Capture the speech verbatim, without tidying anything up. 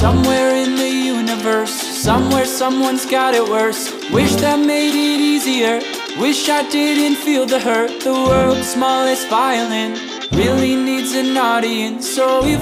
Somewhere in the universe, somewhere someone's got it worse. Wish that made it easier, wish I didn't feel the hurt. The world's smallest violin really needs an audience, so if